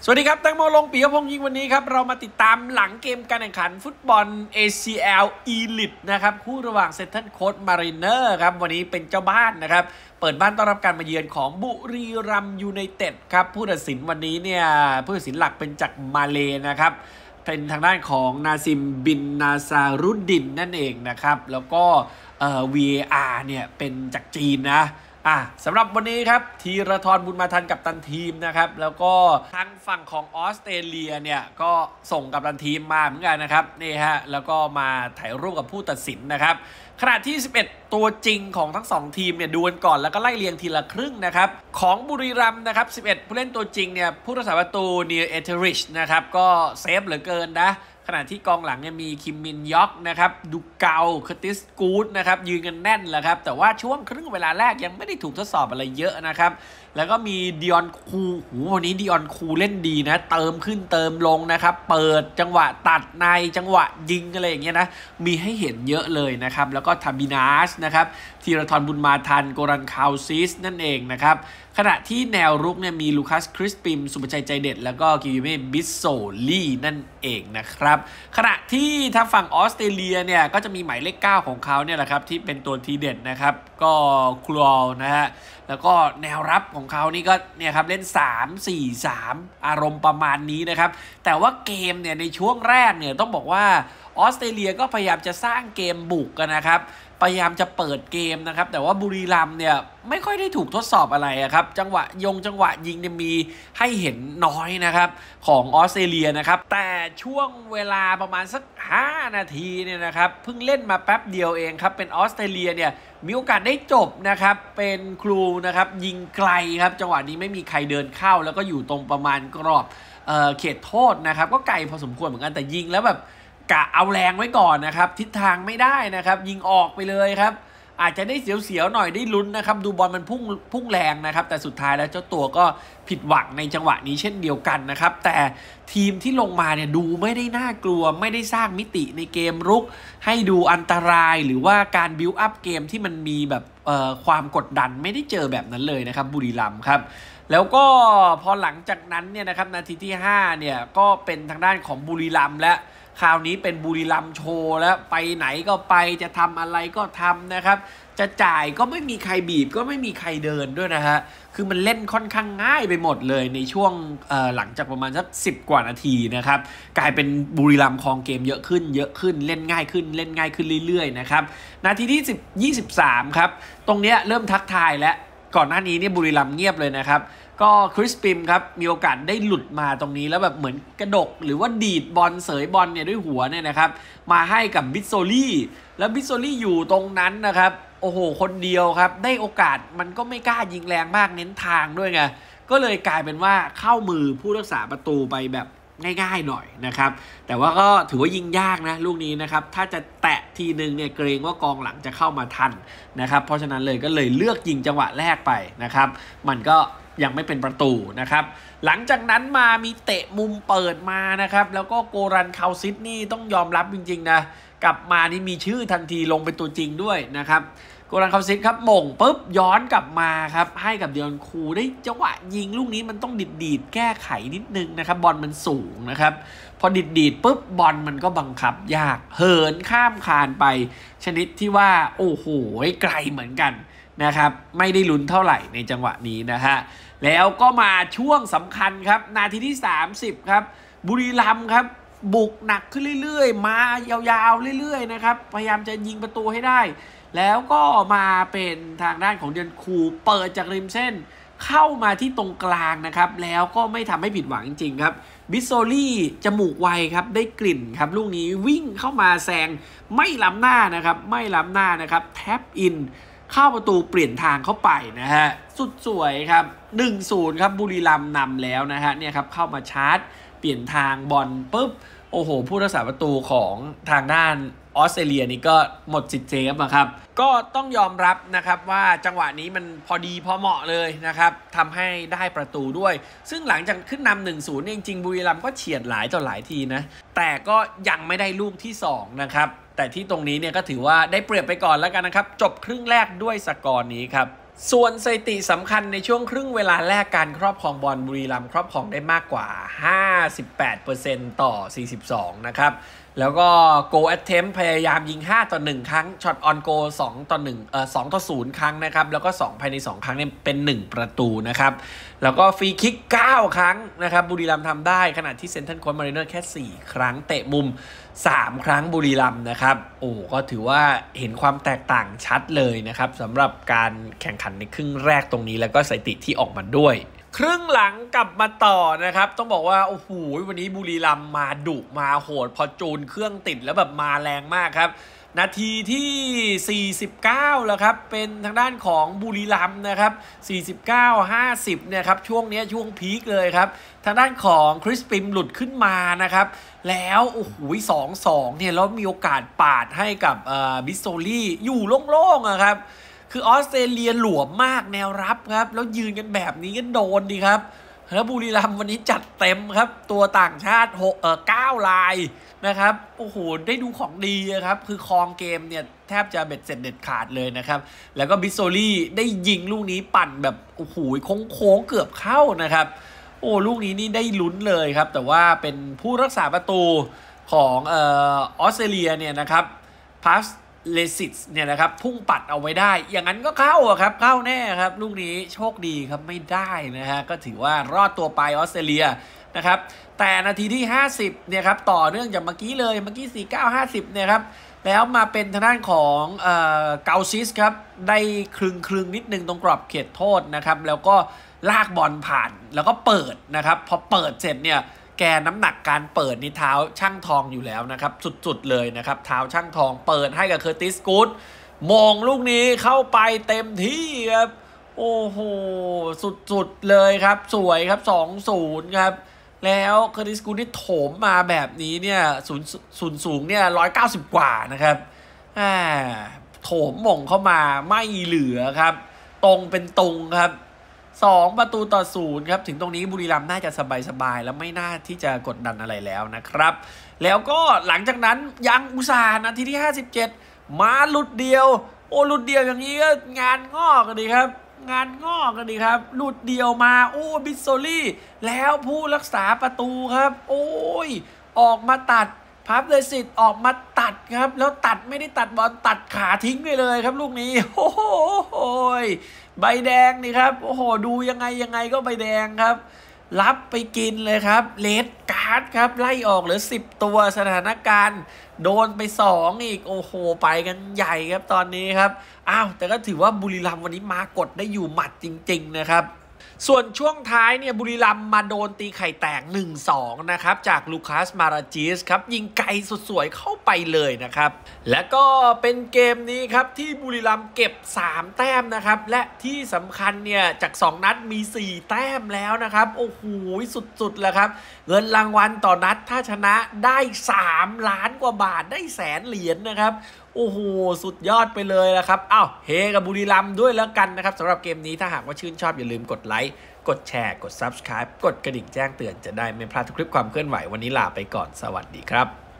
สวัสดีครับแตงโมลงปิยพงษ์ยิงวันนี้ครับเรามาติดตามหลังเกมการแข่งขันฟุตบอล ACL Elite นะครับคู่ระหว่างเซนทรัลโค้สต์มารีเนอร์ครับวันนี้เป็นเจ้าบ้านนะครับเปิดบ้านต้อนรับการมาเยือนของบุรีรัมย์ยูไนเต็ดครับผู้ตัดสินวันนี้เนี่ยผู้ตัดสินหลักเป็นจากมาเลนะครับเป็นทางด้านของนาซิมบินนาซารุดดินนั่นเองนะครับแล้วก็VAR เนี่ยเป็นจากจีนนะสำหรับวันนี้ครับธีรทรบุญมาทันกัปตันทีมนะครับแล้วก็ทางฝั่งของออสเตรเลียเนี่ยก็ส่งกัปตันทีมมาเหมือนกันนะครับนี่ฮะแล้วก็มาถ่ายรูปกับผู้ตัดสินนะครับขณะที่11ตัวจริงของทั้ง2ทีมเนี่ยดูกันก่อนแล้วก็ไล่เรียงทีละครึ่งนะครับของบุรีรัมย์นะครับ11ผู้เล่นตัวจริงเนี่ยผู้รักษาประตูนีลเอเทริชนะครับก็เซฟเหลือเกินนะขณะที่กองหลังเนี่ยมีคิมมินยอกนะครับดูเกาเคอร์ติสกูดนะครับยืนกันแน่นแหละครับแต่ว่าช่วงครึ่งเวลาแรกยังไม่ได้ถูกทดสอบอะไรเยอะนะครับแล้วก็มีดิออนคูวันนี้ดิออนคูเล่นดีนะเติมขึ้นเติมลงนะครับเปิดจังหวะตัดในจังหวะยิงอะไรอย่างเงี้ยนะมีให้เห็นเยอะเลยนะครับแล้วก็ทาบินาสนะครับธีรทรบุญมาทันโกรันคาวซิสนั่นเองนะครับขณะที่แนวรุกเนี่ยมีลูคัสคริสปิมสุภชัยใจเด็ดแล้วก็กิวิเมบิสโซลี่นั่นเองนะครับขณะที่ถ้าฝั่งออสเตรเลียเนี่ยก็จะมีหมายเลข9ของเขาเนี่ยแหละครับที่เป็นตัวทีเด็ดนะครับก็ครัวนะฮะแล้วก็แนวรับของเขานี่ก็เนี่ยครับเล่น3-4-3อารมณ์ประมาณนี้นะครับแต่ว่าเกมเนี่ยในช่วงแรกเนี่ยต้องบอกว่าออสเตรเลียก็พยายามจะสร้างเกมบุกกันนะครับพยายามจะเปิดเกมนะครับแต่ว่าบุรีรัมย์เนี่ยไม่ค่อยได้ถูกทดสอบอะไรครับจังหวะยิงเนี่ยมีให้เห็นน้อยนะครับของออสเตรเลียนะครับแต่ช่วงเวลาประมาณสัก5นาทีเนี่ยนะครับเพิ่งเล่นมาแป๊บเดียวเองครับเป็นออสเตรเลียเนี่ยมีโอกาสได้จบนะครับเป็นครูนะครับยิงไกลครับจังหวะนี้ไม่มีใครเดินเข้าแล้วก็อยู่ตรงประมาณกรอบเขตโทษนะครับก็ไกลพอสมควรเหมือนกันแต่ยิงแล้วแบบกะเอาแรงไว้ก่อนนะครับทิศทางไม่ได้นะครับยิงออกไปเลยครับอาจจะได้เสียวๆหน่อยได้ลุ้นนะครับดูบอลมันพุ่งแรงนะครับแต่สุดท้ายแล้วเจ้าตัวก็ผิดหวังในจังหวะนี้เช่นเดียวกันนะครับแต่ทีมที่ลงมาเนี่ยดูไม่ได้น่ากลัวไม่ได้สร้างมิติในเกมรุกให้ดูอันตรายหรือว่าการบิวอัพเกมที่มันมีแบบความกดดันไม่ได้เจอแบบนั้นเลยนะครับบุรีรัมย์ครับแล้วก็พอหลังจากนั้นเนี่ยนะครับนาทีที่5เนี่ยก็เป็นทางด้านของบุรีรัมย์และคราวนี้เป็นบุรีรัมย์โชว์แล้วไปไหนก็ไปจะทำอะไรก็ทำนะครับจะจ่ายก็ไม่มีใครบีบก็ไม่มีใครเดินด้วยนะฮะคือมันเล่นค่อนข้างง่ายไปหมดเลยในช่วงหลังจากประมาณสัก10 กว่านาทีนะครับกลายเป็นบุรีรัมย์ครองเกมเยอะขึ้นเล่นง่ายขึ้นเรื่อยๆนะครับนาทีที่23ครับตรงเนี้ยเริ่มทักทายแล้วก่อนหน้านี้เนี่ยบุรีรัมย์เงียบเลยนะครับก็คริสปิมครับมีโอกาสได้หลุดมาตรงนี้แล้วแบบเหมือนกระดกหรือว่าดีดบอลเสยบอลเนี่ยด้วยหัวเนี่ยนะครับมาให้กับบิสโซลี่แล้วบิสโซลี่อยู่ตรงนั้นนะครับโอ้โหคนเดียวครับได้โอกาสมันก็ไม่กล้ายิงแรงมากเน้นทางด้วยไงก็เลยกลายเป็นว่าเข้ามือผู้รักษาประตูไปแบบง่ายๆหน่อยนะครับแต่ว่าก็ถือว่ายิงยากนะลูกนี้นะครับถ้าจะแตะทีนึงเนี่ยเกรงว่ากองหลังจะเข้ามาทันนะครับเพราะฉะนั้นเลยก็เลยเลือกยิงจังหวะแรกไปนะครับมันก็ยังไม่เป็นประตูนะครับหลังจากนั้นมามีเตะมุมเปิดมานะครับแล้วก็โกรันคาวซิดนี่ต้องยอมรับจริงๆนะกลับมานี่มีชื่อทันทีลงเป็นตัวจริงด้วยนะครับโกรันคาวซิดครับหม่งปุ๊บย้อนกลับมาครับให้กับเดียนคูได้จังหวะยิงลูกนี้มันต้องดีดแก้ไขนิดนึงนะครับบอลมันสูงนะครับพอดีดปุ๊บบอลมันก็บังคับยากเหินข้ามคานไปชนิดที่ว่าโอ้โหไกลเหมือนกันนะครับไม่ได้ลุ้นเท่าไหร่ในจังหวะนี้นะฮะแล้วก็มาช่วงสำคัญครับนาทีที่30ครับบุรีรัมย์ครับบุกหนักขึ้นเรื่อยๆมายาวๆเรื่อยๆนะครับพยายามจะยิงประตูให้ได้แล้วก็มาเป็นทางด้านของเดียนคูเปิดจากริมเส้นเข้ามาที่ตรงกลางนะครับแล้วก็ไม่ทำให้ผิดหวังจริงๆครับบิสโซลี่จมูกไวครับได้กลิ่นครับลูกนี้วิ่งเข้ามาแซงไม่ล้ำหน้านะครับแท็บอินเข้าประตูเปลี่ยนทางเข้าไปนะฮะสุดสวยครับ 1-0 ครับบุรีรัมย์นำแล้วนะฮะเนี่ยครับเข้ามาชาร์จเปลี่ยนทางบอลปุ๊บโอ้โหผู้รักษาประตูของทางด้านออสเตรเลียนี่ก็หมดสิทธิ์เซฟครับก็ต้องยอมรับนะครับว่าจังหวะนี้มันพอดีพอเหมาะเลยนะครับทำให้ได้ประตูด้วยซึ่งหลังจากขึ้นนำ 1-0 จริงๆบุรีรัมย์ก็เฉียดหลายต่อหลายทีนะแต่ก็ยังไม่ได้ลูกที่2นะครับแต่ที่ตรงนี้เนี่ยก็ถือว่าได้เปรียบไปก่อนแล้วกันนะครับจบครึ่งแรกด้วยสกอร์นี้ครับส่วนสถิติสำคัญในช่วงครึ่งเวลาแรกการครอบครองบอลบุรีรัมย์ครอบครองได้มากกว่า 58% ต่อ 42 นะครับแล้วก็ goal attempt พยายามยิง5 ต่อ 1 ครั้งช็อตออนโก2 ต่อ 1 2 ต่อ 0 ครั้งนะครับแล้วก็2ภายใน2ครั้งเนี่ยเป็น1ประตูนะครับแล้วก็ฟรีคิก9 ครั้งนะครับบุรีรัมย์ทำได้ขณะที่เซนทรัลโค้ชมาริเนอร์แค่4 ครั้งเตะมุม3 ครั้งบุรีรัมย์นะครับโอ้ก็ถือว่าเห็นความแตกต่างชัดเลยนะครับสำหรับการแข่งขันในครึ่งแรกตรงนี้แล้วก็สถิติที่ออกมาด้วยครึ่งหลังกลับมาต่อนะครับต้องบอกว่าโอ้โหวันนี้บุรีรัมย์มาดุมาโหดพอจูนเครื่องติดแล้วแบบมาแรงมากครับนาทีที่49แล้วครับเป็นทางด้านของบุรีรัมย์นะครับ49-50เนี่ยครับช่วงนี้ช่วงพีคเลยครับทางด้านของคริสปิมหลุดขึ้นมานะครับแล้วโอ้โห2-2เนี่ยแล้วมีโอกาสปาดให้กับบิสโซลี่อยู่โล่งๆอะครับคือออสเตรเลียหลวมมากแนวรับครับแล้วยืนกันแบบนี้ก็โดนดีครับแล้วบุรีรัมย์วันนี้จัดเต็มครับตัวต่างชาติ9 ลายนะครับโอ้โหได้ดูของดีครับคือครองเกมเนี่ยแทบจะเบ็ดเสร็จเด็ดขาดเลยนะครับแล้วก็บิสโซลี่ได้ยิงลูกนี้ปั่นแบบโอ้โหโค้งเกือบเข้านะครับโอ้ลูกนี้นี่ได้ลุ้นเลยครับแต่ว่าเป็นผู้รักษาประตูของออสเตรเลียเนี่ยนะครับพาสเลซิสเนี่ยนะครับพุ่งปัดเอาไว้ได้อย่างนั้นก็เข้าครับเข้าแน่ครับลูกนี้โชคดีครับไม่ได้นะฮะก็ถือว่ารอดตัวไปออสเตรเลียนะครับแต่นาทีที่50เนี่ยครับต่อเนื่องจากเมื่อกี้เลยเมื่อกี้49-50เนี่ยครับแล้วมาเป็นทางด้านของเกาซิสครับได้คลึงนิดนึงตรงกรอบเขตโทษนะครับแล้วก็ลากบอลผ่านแล้วก็เปิดนะครับพอเปิดเสร็จเนี่ยแกน้ำหนักการเปิดนี่เท้าช่างทองอยู่แล้วนะครับสุดๆเลยนะครับเท้าช่างทองเปิดให้กับเคอร์ติสกูดมงลูกนี้เข้าไปเต็มที่ครับโอ้โหสุดๆเลยครับสวยครับ2-0ครับแล้วเคอร์ติสกูดนี่โถมมาแบบนี้เนี่ยสูงเนี่ย190กว่านะครับโถมมงเข้ามาไม่เหลือครับตรงเป็นตรงครับ2-0ครับถึงตรงนี้บุรีรัมย์น่าจะสบายๆแล้วไม่น่าที่จะกดดันอะไรแล้วนะครับแล้วก็หลังจากนั้นยังอุตส่าห์นาทีที่57มาหลุดเดียวโอ้หลุดเดียวอย่างนี้ก็งานงอกกันดีครับงานงอกกันดีครับหลุดเดียวมาโอ้บิสโซลี่แล้วผู้รักษาประตูครับโอ้ยออกมาตัดพับเลสิตออกมาตัดครับแล้วตัดไม่ได้ตัดบอลตัดขาทิ้งไปเลยครับลูกนี้โอ้โหใบแดงนี่ครับโอ้โหดูยังไงก็ใบแดงครับรับไปกินเลยครับเลดการ์ดครับไล่ออกเหลือ10ตัวสถานการณ์โดนไป2อีกโอ้โหไปกันใหญ่ครับตอนนี้ครับอ้าวแต่ก็ถือว่าบุรีรัมย์วันนี้มากดได้อยู่หมัดจริงๆนะครับส่วนช่วงท้ายเนี่ยบุรีรัมย์มาโดนตีไข่แตก 1-2 นะครับจากลูคัสมาราจิสครับยิงไกลสุดสวยเข้าไปเลยนะครับและก็เป็นเกมนี้ครับที่บุรีรัมย์เก็บ3แต้มนะครับและที่สำคัญเนี่ยจาก2นัดมี4แต้มแล้วนะครับโอ้โหสุดๆแล้วครับเงินรางวัลต่อนัดถ้าชนะได้3 ล้านกว่าบาทได้100,000 เหรียญนะครับโอ้โหสุดยอดไปเลยละครับอ้าวเฮกับบุรีรัมย์ด้วยแล้วกันนะครับสำหรับเกมนี้ถ้าหากว่าชื่นชอบอย่าลืมกดไลค์กดแชร์กด Subscribe กดกระดิ่งแจ้งเตือนจะได้ไม่พลาดทุกคลิปความเคลื่อนไหววันนี้ลาไปก่อนสวัสดีครับ